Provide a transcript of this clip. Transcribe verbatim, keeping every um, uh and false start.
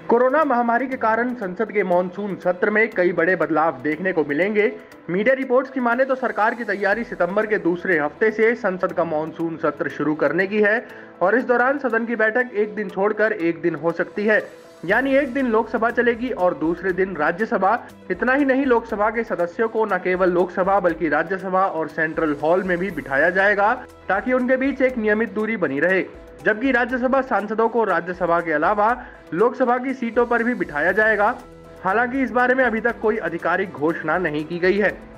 Corona महामारी के कारण संसद के मॉनसून सत्र में कई बड़े बदलाव देखने को मिलेंगे। मीडिया रिपोर्ट्स की माने तो सरकार की तैयारी सितंबर के दूसरे हफ्ते से संसद का मॉनसून सत्र शुरू करने की है और इस दौरान सदन की बैठक एक दिन छोड़कर एक दिन हो सकती है। यानी एक दिन लोकसभा चलेगी और दूसरे दिन राज्यसभा। इतना ही नहीं, लोकसभा के सदस्यों को न केवल लोकसभा बल्कि राज्यसभा और सेंट्रल हॉल में भी बिठाया जाएगा ताकि उनके बीच एक नियमित दूरी बनी रहे। जबकि राज्यसभा सांसदों को राज्यसभा के अलावा लोकसभा की सीटों पर भी बिठाया जाएगा। हालांकि इस बारे में अभी तक कोई आधिकारिक घोषणा नहीं की गई है।